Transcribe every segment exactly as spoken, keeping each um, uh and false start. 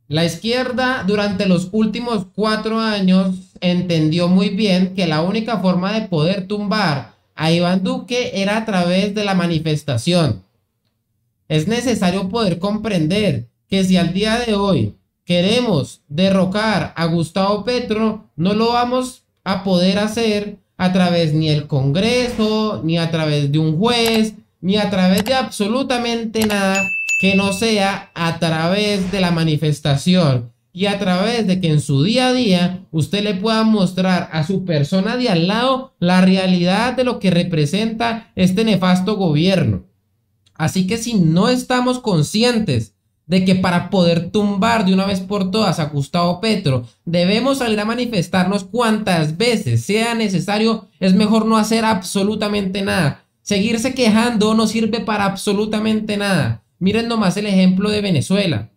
La izquierda durante los últimos cuatro años entendió muy bien que la única forma de poder tumbar a Iván Duque era a través de la manifestación. Es necesario poder comprender que si al día de hoy queremos derrocar a Gustavo Petro, no lo vamos a poder hacer a través ni del Congreso, ni a través de un juez, ni a través de absolutamente nada que no sea a través de la manifestación y a través de que en su día a día usted le pueda mostrar a su persona de al lado la realidad de lo que representa este nefasto gobierno. Así que si no estamos conscientes de que para poder tumbar de una vez por todas a Gustavo Petro debemos salir a manifestarnos cuantas veces sea necesario, es mejor no hacer absolutamente nada. Seguirse quejando no sirve para absolutamente nada. Miren nomás el ejemplo de Venezuela.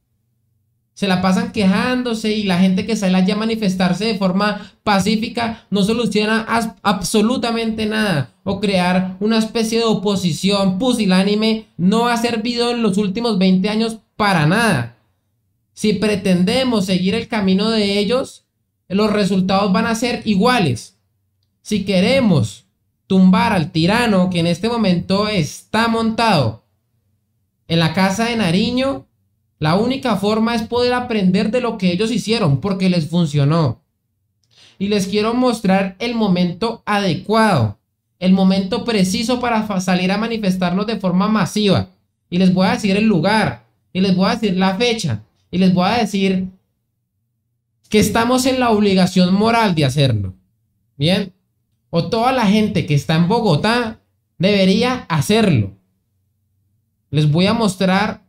Se la pasan quejándose y la gente que sale allá a manifestarse de forma pacífica no soluciona absolutamente nada. O crear una especie de oposición pusilánime no ha servido en los últimos veinte años para nada. Si pretendemos seguir el camino de ellos, los resultados van a ser iguales. Si queremos tumbar al tirano que en este momento está montado en la Casa de Nariño, la única forma es poder aprender de lo que ellos hicieron, porque les funcionó. Y les quiero mostrar el momento adecuado, el momento preciso para salir a manifestarnos de forma masiva. Y les voy a decir el lugar, y les voy a decir la fecha, y les voy a decir que estamos en la obligación moral de hacerlo. Bien, o toda la gente que está en Bogotá debería hacerlo. Les voy a mostrar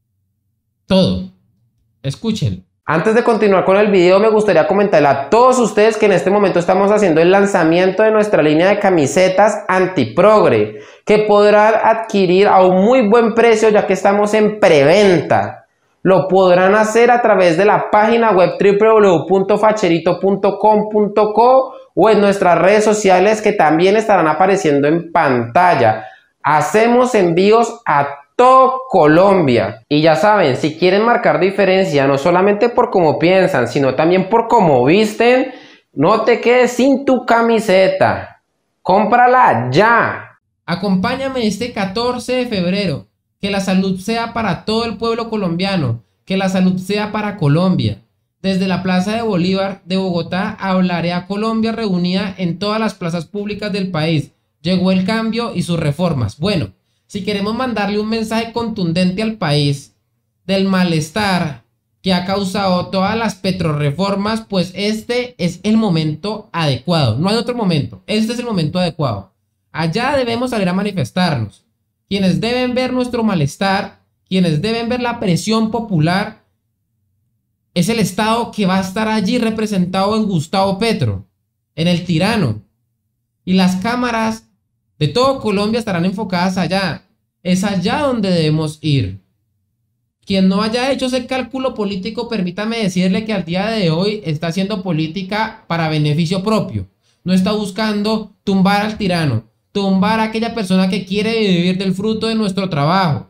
todo. Escuchen. Antes de continuar con el video, me gustaría comentarle a todos ustedes que en este momento estamos haciendo el lanzamiento de nuestra línea de camisetas antiprogre, que podrán adquirir a un muy buen precio ya que estamos en preventa. Lo podrán hacer a través de la página web w w w punto facherito punto com punto co o en nuestras redes sociales que también estarán apareciendo en pantalla. Hacemos envíos a todo Colombia. Y ya saben, si quieren marcar diferencia, no solamente por cómo piensan, sino también por cómo visten, no te quedes sin tu camiseta. Cómprala ya. Acompáñame este catorce de febrero. Que la salud sea para todo el pueblo colombiano. Que la salud sea para Colombia. Desde la Plaza de Bolívar de Bogotá hablaré a Colombia reunida en todas las plazas públicas del país. Llegó el cambio y sus reformas. Bueno, si queremos mandarle un mensaje contundente al país del malestar que ha causado todas las petrorreformas, pues este es el momento adecuado. No hay otro momento. Este es el momento adecuado. Allá debemos salir a manifestarnos. Quienes deben ver nuestro malestar, quienes deben ver la presión popular, es el Estado que va a estar allí representado en Gustavo Petro, en el tirano. Y las cámaras de todo Colombia estarán enfocadas allá. Es allá donde debemos ir. Quien no haya hecho ese cálculo político, permítame decirle que al día de hoy está haciendo política para beneficio propio. No está buscando tumbar al tirano, tumbar a aquella persona que quiere vivir del fruto de nuestro trabajo.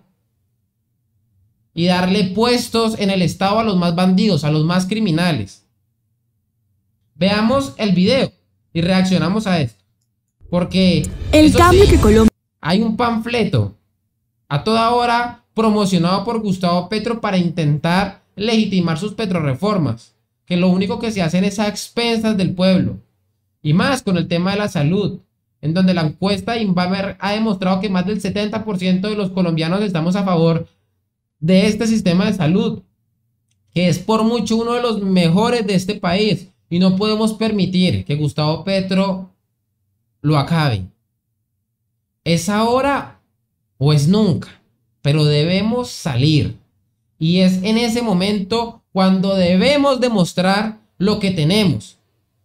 Y darle puestos en el Estado a los más bandidos, a los más criminales. Veamos el video y reaccionamos a esto. Porque el cambio sí, que Colombia... hay un panfleto a toda hora promocionado por Gustavo Petro para intentar legitimar sus petrorreformas, que lo único que se hacen es a expensas del pueblo. Y más con el tema de la salud, en donde la encuesta Inbamer ha demostrado que más del setenta por ciento de los colombianos estamos a favor de este sistema de salud, que es por mucho uno de los mejores de este país, y no podemos permitir que Gustavo Petro lo acabe. Es ahora o es nunca, pero debemos salir. Y es en ese momento cuando debemos demostrar lo que tenemos.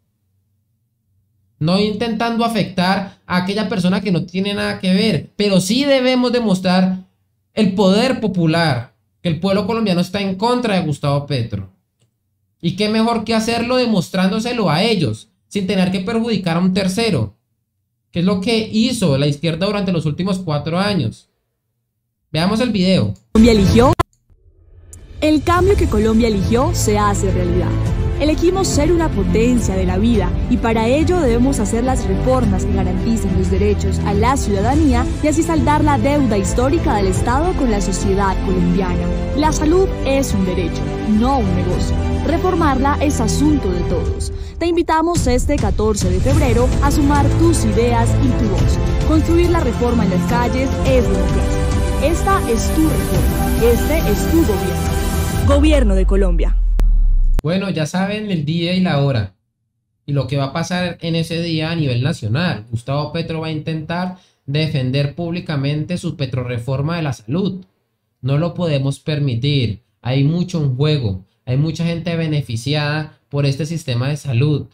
No intentando afectar a aquella persona que no tiene nada que ver, pero sí debemos demostrar el poder popular, que el pueblo colombiano está en contra de Gustavo Petro. Y qué mejor que hacerlo demostrándoselo a ellos, sin tener que perjudicar a un tercero, que es lo que hizo la izquierda durante los últimos cuatro años. Veamos el video. Colombia eligió El cambio que Colombia eligió se hace realidad. Elegimos ser una potencia de la vida y para ello debemos hacer las reformas que garanticen los derechos a la ciudadanía y así saldar la deuda histórica del Estado con la sociedad colombiana. La salud es un derecho, no un negocio. Reformarla es asunto de todos. Te invitamos este catorce de febrero a sumar tus ideas y tu voz. Construir la reforma en las calles es democracia. Esta es tu reforma. Este es tu gobierno. Gobierno de Colombia. Bueno, ya saben el día y la hora y lo que va a pasar en ese día a nivel nacional. Gustavo Petro va a intentar defender públicamente su petrorreforma de la salud. No lo podemos permitir. Hay mucho en juego. Hay mucha gente beneficiada por este sistema de salud.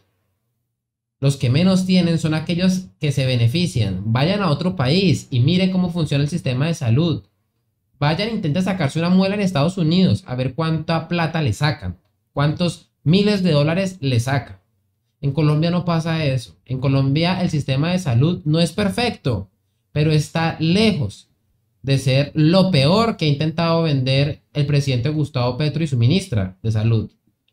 Los que menos tienen son aquellos que se benefician. Vayan a otro país y miren cómo funciona el sistema de salud. Vayan e intenten sacarse una muela en Estados Unidos a ver cuánta plata le sacan. Cuántos miles de dólares le sacan. En Colombia no pasa eso. En Colombia el sistema de salud no es perfecto, pero está lejos de ser lo peor que ha intentado vender el presidente Gustavo Petro y su ministra de salud,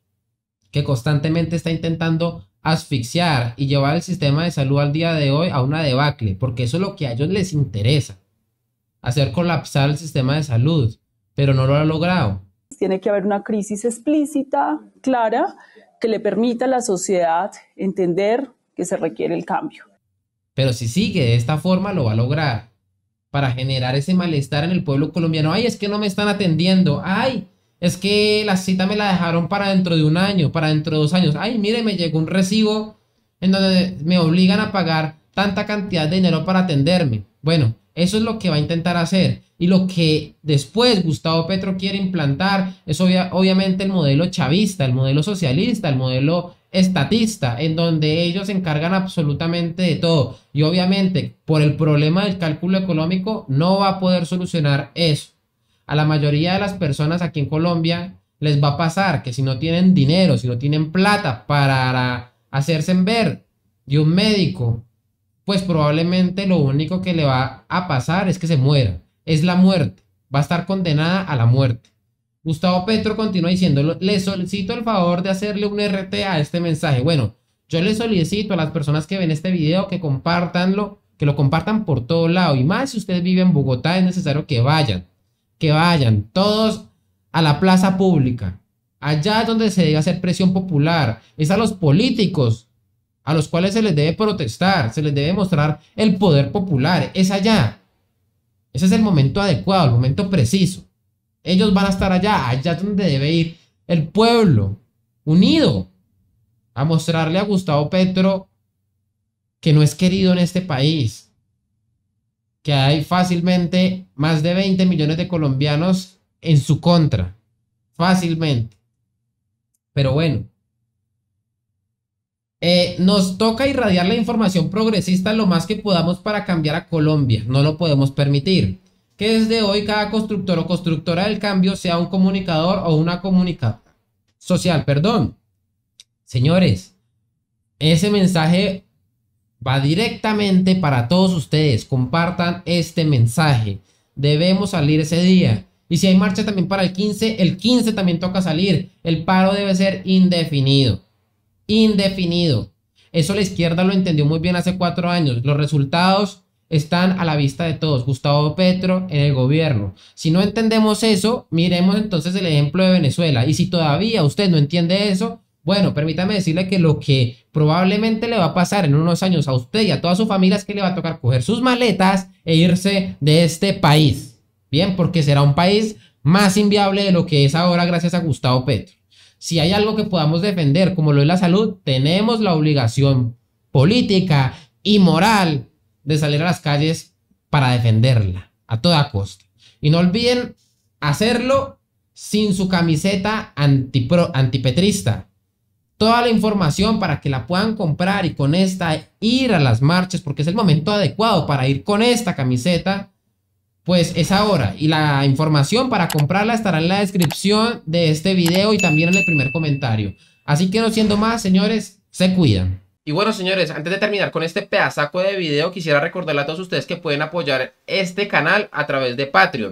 que constantemente está intentando asfixiar y llevar el sistema de salud al día de hoy a una debacle, porque eso es lo que a ellos les interesa, hacer colapsar el sistema de salud, pero no lo ha logrado. Tiene que haber una crisis explícita, clara, que le permita a la sociedad entender que se requiere el cambio. Pero si sigue de esta forma lo va a lograr, para generar ese malestar en el pueblo colombiano. Ay, es que no me están atendiendo. Ay, es que la cita me la dejaron para dentro de un año, para dentro de dos años. Ay, mire, me llegó un recibo en donde me obligan a pagar tanta cantidad de dinero para atenderme. Bueno, eso es lo que va a intentar hacer. Y lo que después Gustavo Petro quiere implantar es obvia, obviamente el modelo chavista, el modelo socialista, el modelo estatista, en donde ellos se encargan absolutamente de todo. Y obviamente por el problema del cálculo económico no va a poder solucionar eso. A la mayoría de las personas aquí en Colombia les va a pasar que si no tienen dinero, si no tienen plata para hacerse ver de un médico, pues probablemente lo único que le va a pasar es que se muera. Es la muerte. Va a estar condenada a la muerte. Gustavo Petro continúa diciendo, le solicito el favor de hacerle un R T a este mensaje. Bueno, yo le solicito a las personas que ven este video que compartanlo, que lo compartan por todo lado. Y más si usted vive en Bogotá, es necesario que vayan, que vayan todos a la plaza pública. Allá es donde se debe hacer presión popular. Es a los políticos a los cuales se les debe protestar, se les debe mostrar el poder popular. Es allá. Ese es el momento adecuado, el momento preciso. Ellos van a estar allá, allá donde debe ir el pueblo, unido, a mostrarle a Gustavo Petro que no es querido en este país, que hay fácilmente más de veinte millones de colombianos en su contra, fácilmente. Pero bueno, eh, nos toca irradiar la información progresista lo más que podamos para cambiar a Colombia, no lo podemos permitir. Que desde hoy cada constructor o constructora del cambio sea un comunicador o una comunicadora social, perdón. Señores, ese mensaje va directamente para todos ustedes. Compartan este mensaje. Debemos salir ese día. Y si hay marcha también para el quince, el quince también toca salir. El paro debe ser indefinido. Indefinido. Eso la izquierda lo entendió muy bien hace cuatro años. Los resultados están a la vista de todos. Gustavo Petro en el gobierno. Si no entendemos eso, miremos entonces el ejemplo de Venezuela. Y si todavía usted no entiende eso, bueno, permítame decirle que lo que probablemente le va a pasar en unos años a usted y a toda su familia es que le va a tocar coger sus maletas e irse de este país. Bien, porque será un país más inviable de lo que es ahora gracias a Gustavo Petro. Si hay algo que podamos defender como lo es la salud, tenemos la obligación política y moral de salir a las calles para defenderla a toda costa. Y no olviden hacerlo sin su camiseta antipro, antipetrista. Toda la información para que la puedan comprar y con esta ir a las marchas, porque es el momento adecuado para ir con esta camiseta, pues es ahora. Y la información para comprarla estará en la descripción de este video y también en el primer comentario. Así que no siendo más, señores, se cuidan. Y bueno, señores, antes de terminar con este pedazaco de video, quisiera recordarle a todos ustedes que pueden apoyar este canal a través de Patreon.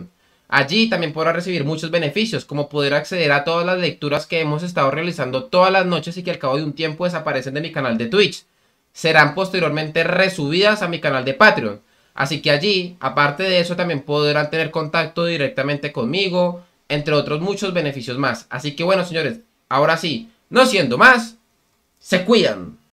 Allí también podrá recibir muchos beneficios, como poder acceder a todas las lecturas que hemos estado realizando todas las noches y que al cabo de un tiempo desaparecen de mi canal de Twitch. Serán posteriormente resubidas a mi canal de Patreon. Así que allí, aparte de eso, también podrán tener contacto directamente conmigo, entre otros muchos beneficios más. Así que bueno, señores, ahora sí, no siendo más, se cuidan.